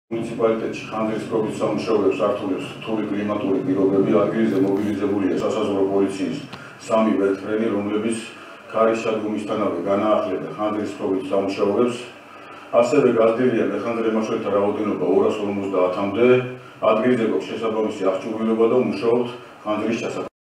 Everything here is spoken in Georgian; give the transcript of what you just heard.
მუნიციპალიტეტში ხანძრის პროვინციის სამუშაოებს ართულებს რთული კლიმატური პირობები, ადგილზე მობილიზებულია სასაზღვრო პოლიციის 3 ვერტმფრენი, რომლებიც ქარიშჩადგომისთანავე განაახლებენ ხანძრის პროვინციის სამუშაოებს. ასევე გაზრდილია მეხანძრემაშველთა რაოდენობა 250-მდე, ადგილზე გვაქვს შესაბამისი აღჭურვილობა და მუშაობთ ხანძრის ჩასატარებლად.